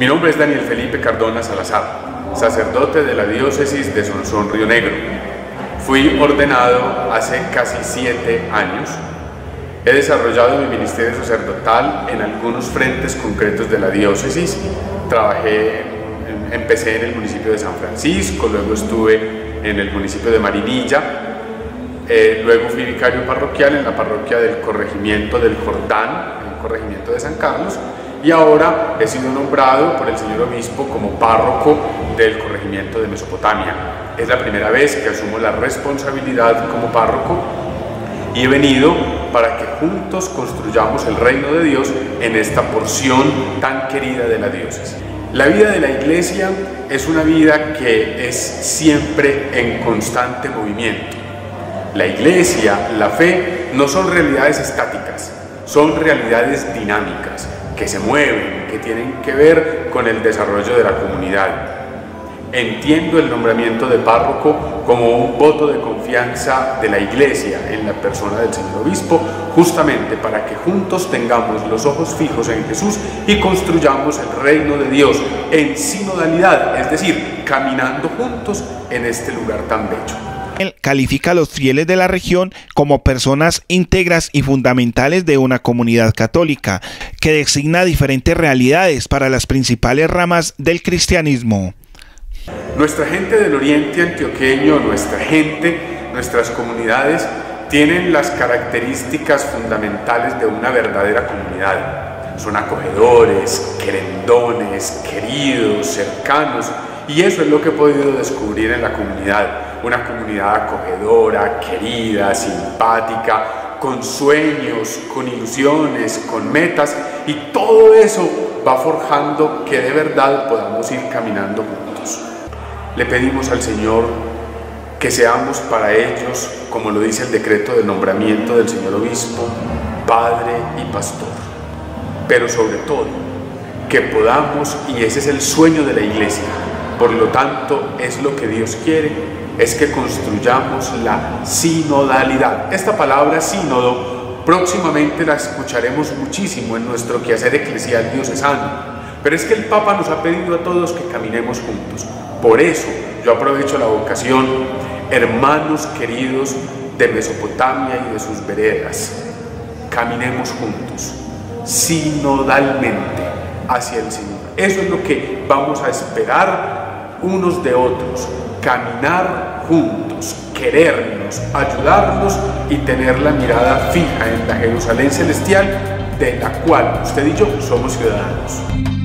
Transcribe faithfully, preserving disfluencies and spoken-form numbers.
Mi nombre es Daniel Felipe Cardona Salazar, sacerdote de la diócesis de Sonsón Río Negro. Fui ordenado hace casi siete años. He desarrollado mi ministerio sacerdotal en algunos frentes concretos de la diócesis. Trabajé, empecé en el municipio de San Francisco, luego estuve en el municipio de Marinilla, eh, luego fui vicario parroquial en la parroquia del corregimiento del Jordán, en el corregimiento de San Carlos, y ahora he sido nombrado por el señor obispo como párroco del corregimiento de Mesopotamia. Es la primera vez que asumo la responsabilidad como párroco y he venido para que juntos construyamos el reino de Dios en esta porción tan querida de la diócesis. La vida de la iglesia es una vida que es siempre en constante movimiento. La iglesia, la fe, no son realidades estáticas, son realidades dinámicas, que se mueven, que tienen que ver con el desarrollo de la comunidad. Entiendo el nombramiento de párroco como un voto de confianza de la iglesia en la persona del señor obispo, justamente para que juntos tengamos los ojos fijos en Jesús y construyamos el reino de Dios en sinodalidad, es decir, caminando juntos en este lugar tan bello. Él califica a los fieles de la región como personas íntegras y fundamentales de una comunidad católica, que designa diferentes realidades para las principales ramas del cristianismo. Nuestra gente del oriente antioqueño, nuestra gente, nuestras comunidades, tienen las características fundamentales de una verdadera comunidad. Son acogedores, querendones, queridos, cercanos, y eso es lo que he podido descubrir en la comunidad. Una comunidad acogedora, querida, simpática, con sueños, con ilusiones, con metas, y todo eso va forjando que de verdad podamos ir caminando juntos. Le pedimos al Señor que seamos para ellos, como lo dice el decreto de nombramiento del señor obispo, padre y pastor, pero sobre todo que podamos, y ese es el sueño de la iglesia, por lo tanto es lo que Dios quiere, es que construyamos la sinodalidad. Esta palabra sínodo próximamente la escucharemos muchísimo en nuestro quehacer eclesial diocesano, pero es que el Papa nos ha pedido a todos que caminemos juntos. Por eso yo aprovecho la ocasión, hermanos queridos de Mesopotamia y de sus veredas, caminemos juntos, sinodalmente hacia el Señor. Eso es lo que vamos a esperar unos de otros, caminar juntos, querernos, ayudarnos y tener la mirada fija en la Jerusalén celestial, de la cual usted y yo somos ciudadanos.